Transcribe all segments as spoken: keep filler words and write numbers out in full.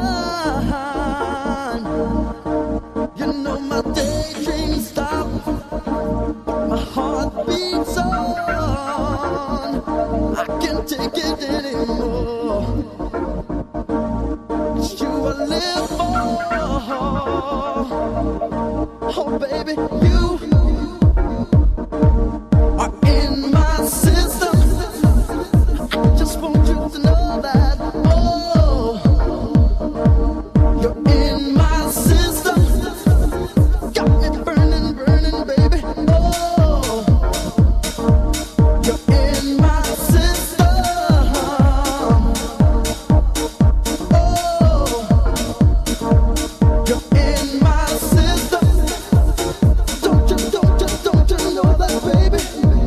You know my daydreams stop, my heart beats on. I can't take it anymore. It's you I live for. Oh baby, you are in my system. I just want you to know that. Oh, you're in my system. Got me burning, burning, baby. Oh, you're in my system. Oh, you're in my system. Don't you, don't you, don't you know that, baby?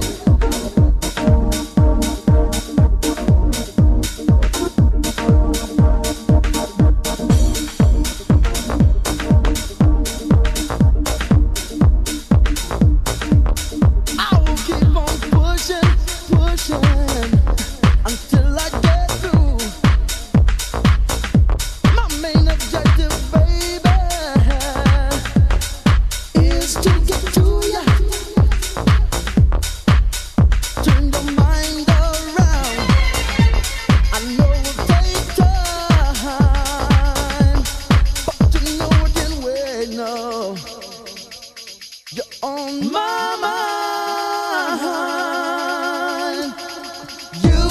I will keep on pushing, pushing until I get through. My main objective, baby, is to get to ya. Turn your mind around. I know it will take time, but you know I can wait. No, you're on my mind. You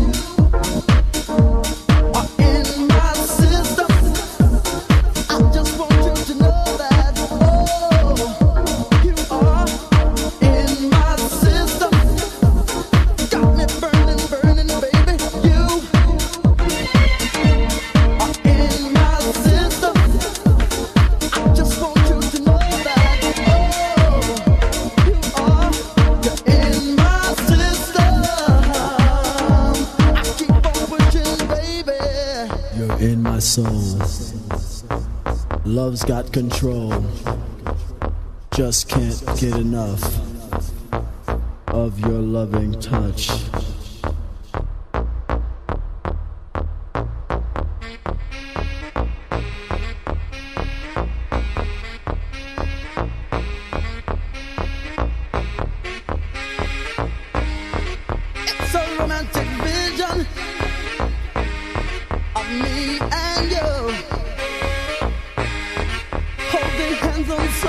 are in my system. I just want you to know that. Oh, you are in my system. Got me burning, burning, baby. You are in my system. I just want you to know that. Oh, you are. You're in my system. I keep on pushing, baby. You're in my soul. Love's got control. Just can't get enough of your loving touch. It's a romantic vision of me and you, holding hands on